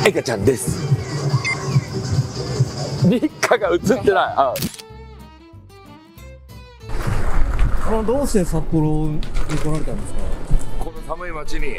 エカちゃんです。リッカが映ってない。 どうして札幌に来られたんですか？ この寒い町に。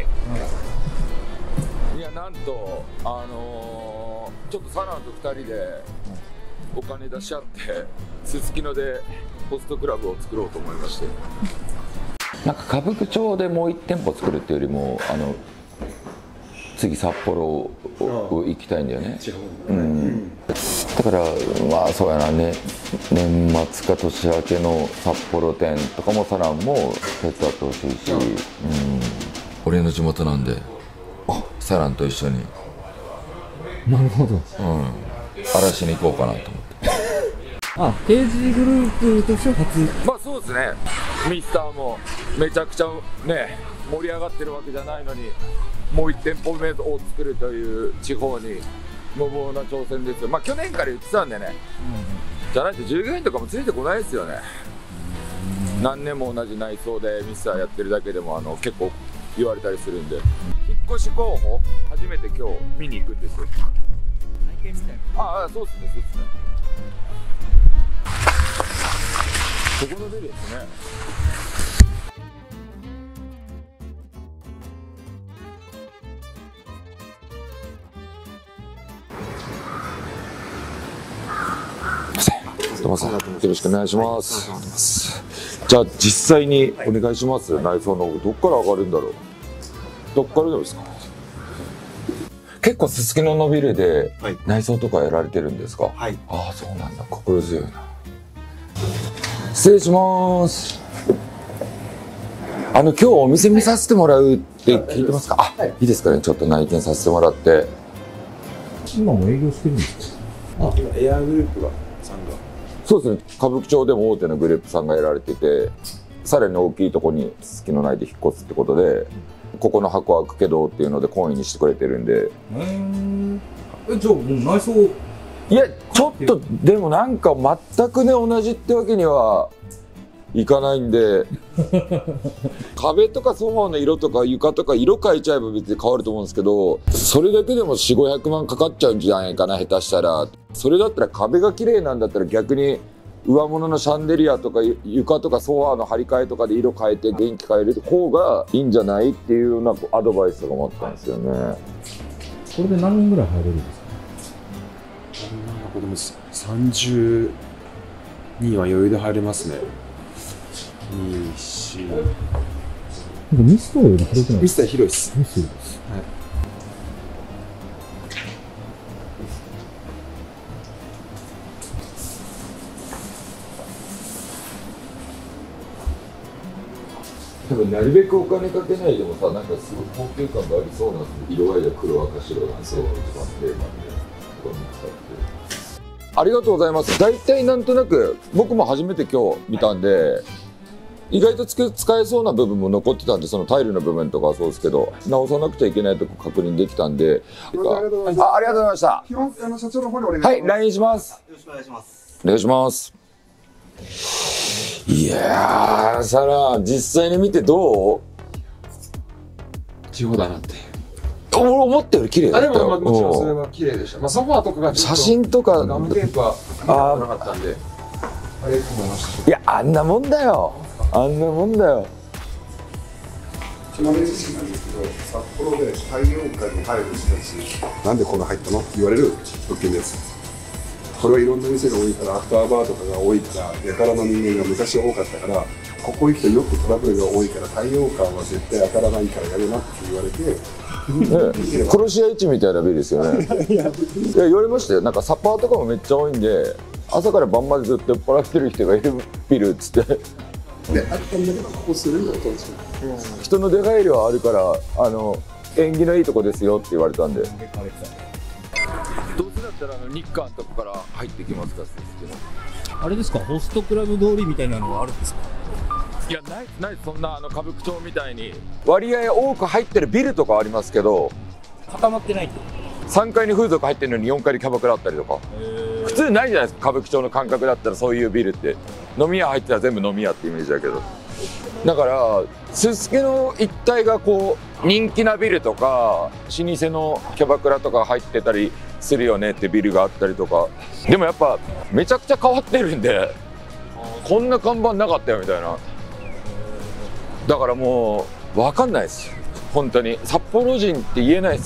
いや、なんとちょっとサランと2人でお金出し合ってすすきのでホストクラブを作ろうと思いまして。なんか歌舞伎町でもう1店舗作るっていうよりも次札幌行きたいんだよね。だからまあそうやなね、年末か年明けの札幌店とかもサランも手伝ってほしいし、俺の地元なんでサランと一緒に。 なるほど。 荒らしに行こうかなと思って。 刑事グループとしては初。 まあそうですね。ミスターもめちゃくちゃね盛り上がってるわけじゃないのに、もう1店舗目を作るという地方に無謀な挑戦ですよ。まあ去年から言ってたんでね、じゃないと従業員とかもついてこないですよね。何年も同じ内装でミスターやってるだけでも結構言われたりするんで、引っ越し候補初めて今日見に行くんですよ。 内見みたいな。 そうですね、そうですね。ここのビルですね。よろしくお願いします。じゃあ実際にお願いします。内装のどっから上がるんだろう。どっからですか。結構すすきののビルで内装とかやられてるんですか。そうなんだ。心強いな。失礼します。今日お店見させてもらうって聞いてますか。いいですかね。ちょっと内見させてもらって。 今も営業してるんですか。 今エアグループさんが。 そうですね。歌舞伎町でも大手のグループさんがやられてて、さらに大きいとこにすすきの内で引っ越すってことで、ここの箱開くけどっていうので懇意にしてくれてるんで。 じゃあもう内装。 いや、ちょっとでもなんか全くね同じってわけにはいかないんで壁とかソファーの色とか床とか色変えちゃえば別に変わると思うんですけど、それだけでも4、500万かかっちゃうんじゃないかな、下手したら。それだったら壁が綺麗なんだったら逆に上物のシャンデリアとか床とかソファーの張り替えとかで色変えて電気変える方がいいんじゃないっていうようなアドバイスがあったんですよね。 これで何人ぐらい入れるんですか。 でも30人は余裕で入れますね。2、4。 ミスターより広くない？ ミスター広いです。 ミスターです。 多分なるべくお金かけないでもさ、なんかすごい高級感がありそうなんですけど、色合いが黒赤白なんで一番定番でここに使って。ありがとうございます。大体なんとなく僕も初めて今日見たんで、意外と使えそうな部分も残ってたんで、そのタイルの部分とかはそうですけど、直さなくちゃいけないとこ確認できたんで。ありがとうございました。 社長の方にお願いします。 はい、LINE します。 よろしくお願いします。 お願いします。いやー、サラ、実際に見てどう？ 地方だなって。 思ったより綺麗だったよ。 でももちろんそれは綺麗でした。ソファーとかが写真とかガムテープはなかったんで、あれと思いました。 いや、あんなもんだよ。あんなもんだよ。 ちなみになんですけど、札幌で太陽館に入る人たち、なんでこんな入ったの言われる物件です。これはいろんな店が多いから、アフターバーとかが多いから、やからの人間が昔多かったから、ここ行くとよくトラブルが多いから、太陽館は絶対当たらないからやるなって言われて、 殺し屋市みたいなビルですよね。いや言われましたよ。なんかサッパーとかもめっちゃ多いんで、朝から晩までずっと酔っ払ってる人がいるビルっつって。 であったんだけど、ここするのと人の出入りはあるから縁起のいいとこですよって言われたんで。どうせだったら日韓とかから入ってきますか。 あれですか、ホストクラブ通りみたいなのがあるんですか。 いや、ないそんな歌舞伎町みたいに割合多く入ってるビルとかありますけど、 固まってないって 3階に風俗入ってるのに4階にキャバクラあったりとか、普通ないじゃないですか。歌舞伎町の感覚だったらそういうビルって飲み屋入ってたら全部飲み屋ってイメージだけど、だからすすきの一帯がこ人気なビルとか老舗のキャバクラとか入ってたりするよねってビルがあったりとか。でもやっぱめちゃくちゃ変わってるんで、こんな看板なかったよみたいな。だからもう分かんないです本当に。札幌人って言えないです。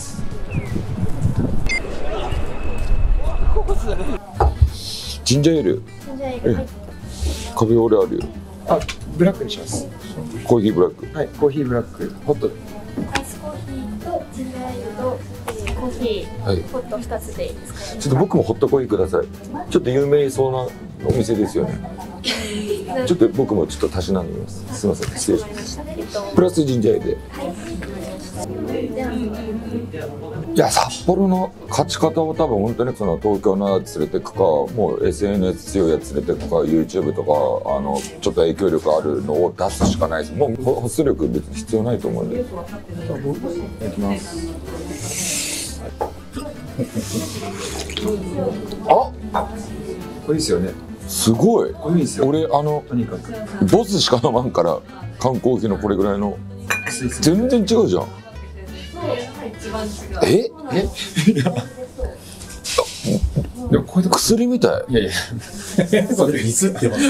ジンジャーエール、カフェオレあるよ。 あ、ブラックにします。 コーヒーブラック。 はい、コーヒーブラック、ホットで。 アイスコーヒーとジンジャーエールと、コーヒー、 はい、 ホット2つでいいですか？ ちょっと僕もホットコーヒーください。ちょっと有名そうなお店ですよね。ちょっと僕もちょっとたしなんでみます。すみません、失礼します。プラスジンジャーエールで。いや、札幌の勝ち方を多分本当にその東京のやつ連れてくか、もう SNS 強いやつ連れてくか、 YouTube とかちょっと影響力あるのを出すしかないです。もう保湿力別に必要ないと思うんで。いただきます。あ、 これいいですよね。 すごい。 これいいですよ。 俺とにかくボスしか飲まんから缶コーヒーのこれぐらいの全然違うじゃん。えでもこういうとこ薬みたい。 いやいやそれミスってます。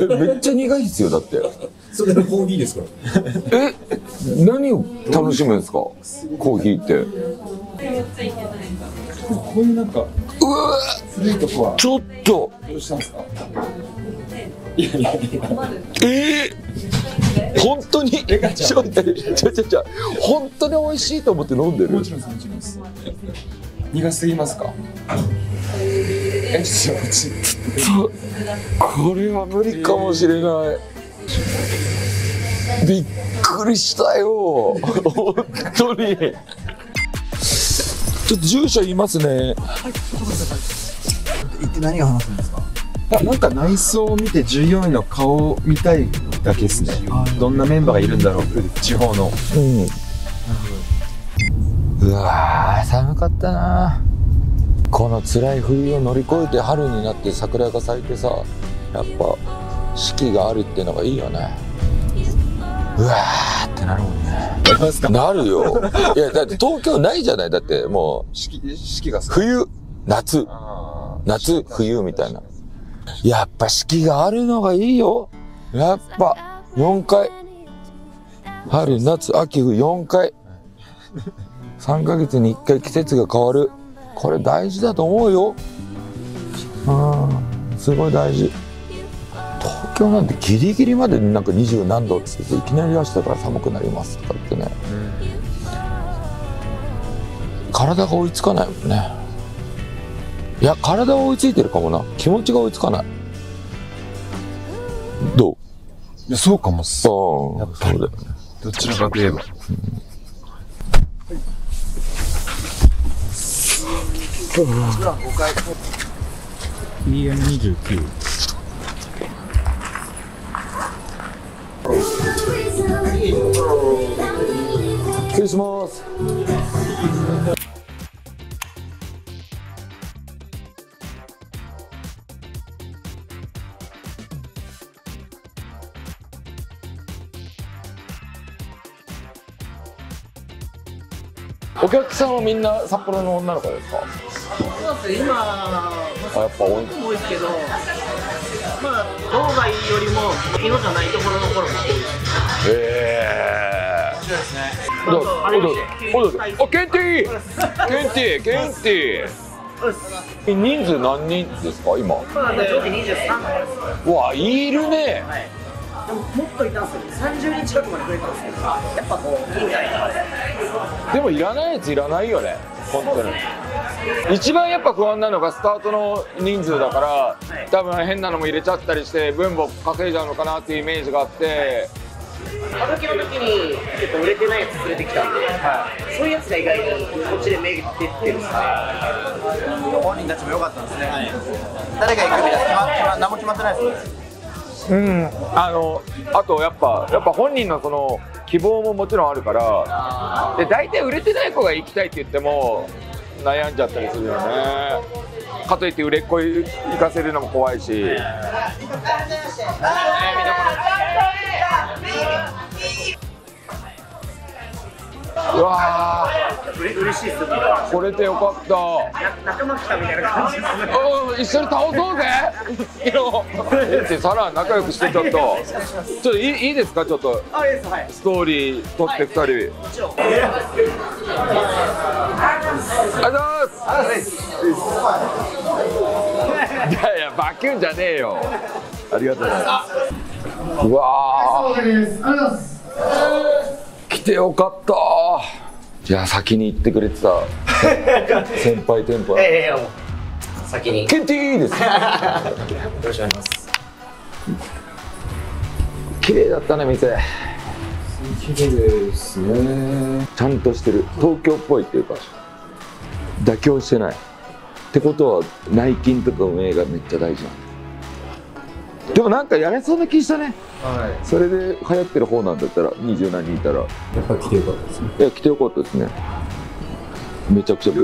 めっちゃ苦いですよだって。 それがコーヒーですから。 何を楽しむんですかコーヒーって。 こういうなんかうわ古いとこはちょっとどうしたんですか？ 本当にちょ本当に美味しいと思って飲んでる。 もちろんです。苦すぎますか？ちょっとこっち。 これは無理かもしれない。びっくりしたよ本当に。ちょっと住所言いますね。 行って何が話すんですか？ なんか内装を見て従業員の顔を見たいだけですね。どんなメンバーがいるんだろう、地方の。 うわー寒かったな。この辛い冬を乗り越えて春になって桜が咲いてさ、やっぱ四季があるっていうのがいいよね。うわーってなるもんね。なるよ。いやだって東京ないじゃない。だってもう四季が冬夏夏冬みたいな。やっぱ四季があるのがいいよ。やっぱ4回春夏秋冬4回3ヶ月に1回季節が変わる。これ大事だと思うよ。すごい大事。東京なんてギリギリまでなんか20何度っつっていきなり明日から寒くなりますとかってね、体が追いつかないもんね。いや体は追いついてるかもな。気持ちが追いつかない。どう？ いやそうかもっす。 やっぱりそうだよね。 どちらかといえば。 PM29。 失礼します。お客さんはみんな札幌の女の子ですか？ そうですね、今、 やっぱ多い。 多いですけど、まあ、道外よりも、日野じゃないところの頃も多いです。 そうですね。どうぞ。あ、ケンティー。人数何人ですか今？ まあ、上記23です。 うわ、いるね。 はい。でも、もっといたんですよ。30人近くまで増えたんですけど、やっぱこう、いいんじゃないかな。 でもいらないやついらないよね。本当に。一番やっぱ不安なのがスタートの人数だから、多分変なのも入れちゃったりして分母稼いじゃうのかなっていうイメージがあって。 歌舞伎の時にちょっと売れてないやつ連れてきたんで、そういうやつが意外にこっちで目出てってるんですね。 本人たちも良かったんですね。誰が行くみたいな何も決まってないですね。 あとやっぱ本人のその希望ももちろんあるから、で大体売れてない子が行きたいって言っても悩んじゃったりするよね。かといって売れっ子行かせるのも怖いし。 うわ嬉しいっす。 ー、来れてよかった。 仲間来たみたいな感じですね。 一緒に倒そうぜ。ってサラ仲良くしてちょっといいですか、ちょっとあ、いいです。はい。 ストーリー撮って2人。 もちろん。 ありがとうございます。いやいや、バキュンじゃねえよ。ありがとうございます。うわー、来てよかった。いや、先に行ってくれてた先輩店舗。 もう先に。 ケンティーです。 よろしくお願いします。 綺麗だったね、店。 綺麗ですね。 ちゃんとしてる、東京っぽいっていうか妥協してないってことは、内勤とか運営がめっちゃ大事なんだ。でもなんかやれそうな気したね。 はそれで流行ってる方なんだったら、20何人いたら。 い。やっぱり来てよかったですね。 いや、来てよかったですね。めちゃくちゃ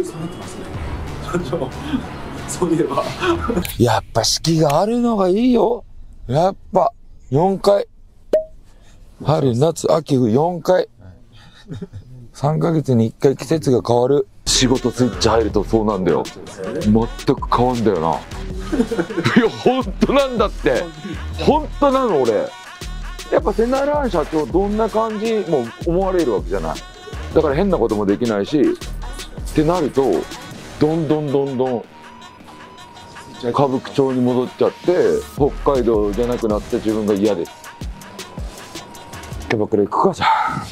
そういえば。 やっぱ四季があるのがいいよ。やっぱ4回、春夏秋冬4回、3ヶ月に1回季節が変わる。仕事スイッチ入るとそうなんだよ。全く変わんだよな。いや本当なんだって、本当なの。俺やっぱセナラン社長どんな感じも思われるわけじゃない。だから変なこともできないしってなると、どんどん歌舞伎町に戻っちゃって、北海道じゃなくなって自分が嫌です。キャバクラ行くかじゃ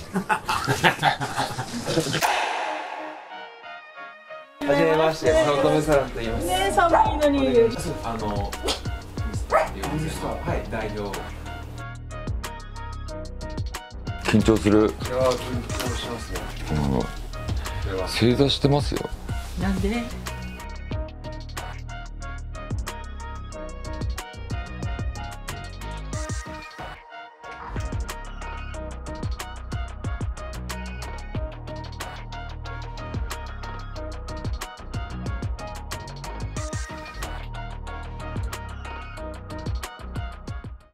はじめまして、早乙女サランと言います。 ね、寒いのに。 ミスターっていうお店の、はい、代表。 緊張する。 いやー、緊張しますよ。 正座してますよ。 なんでね。